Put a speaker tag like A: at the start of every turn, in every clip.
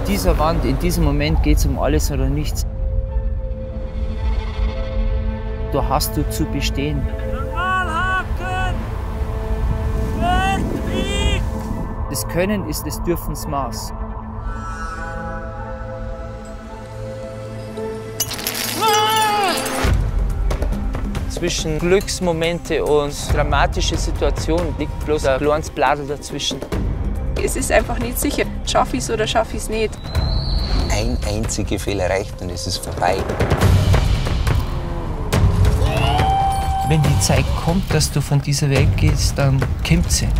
A: dieser Wand, in diesem Moment geht es um alles oder nichts. Da hast du zu bestehen. Das Können ist des Dürfens Maß. Zwischen Glücksmomente und dramatische Situationen liegt bloß ein kleines Bladel dazwischen.
B: Es ist einfach nicht sicher, schaffe ich es oder schaffe ich es nicht.
C: Ein einziger Fehler reicht und es ist vorbei.
A: Wenn die Zeit kommt, dass du von dieser Welt gehst, dann kommt sie.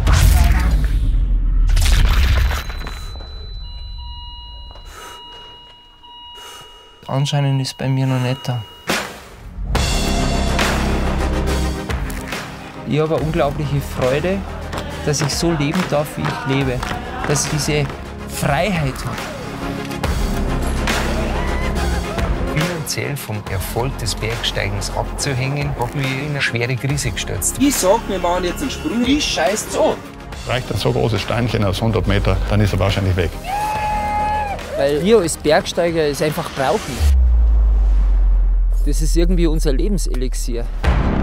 A: Anscheinend ist bei mir noch nicht da. Ich habe eine unglaubliche Freude, dass ich so leben darf, wie ich lebe. Dass ich diese Freiheit habe.
C: Finanziell vom Erfolg des Bergsteigens abzuhängen, habe mich in eine schwere Krise gestürzt.
D: Ich sag, wir machen jetzt einen Sprung, ich scheiß's an.
E: Reicht ein so großes Steinchen aus 100 Meter, dann ist er wahrscheinlich weg.
A: Weil wir als Bergsteiger es einfach brauchen. Das ist irgendwie unser Lebenselixier.